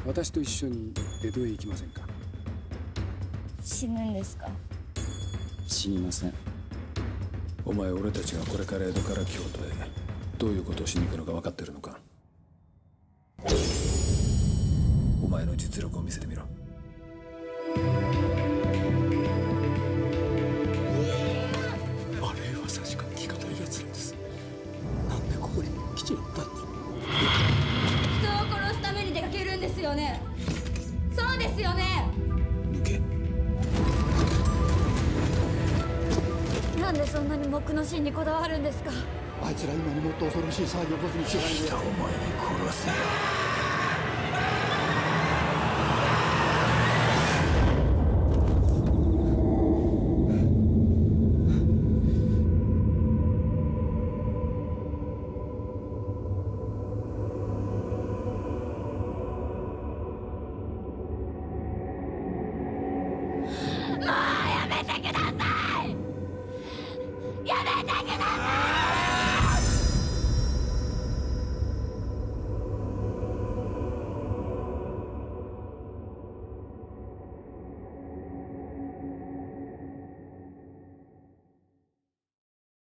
私と一緒に江戸へ行きませんか？ 死ぬんですか？ 死にません。お前、俺たちがこれから江戸から京都へどういうことをしに行くのか分かってるのか？お前の実力を見せてみろ。あれは確か聞かないやつなんです。なんでここに来ちゃったんだ。 人を殺すために出かけるんですよね？そうですよね？ 抜け。 なんでそんなに木の芯にこだわるんですか？ あいつら今にもっと恐ろしい騒ぎを起こすに違いない。 お前に殺せよ。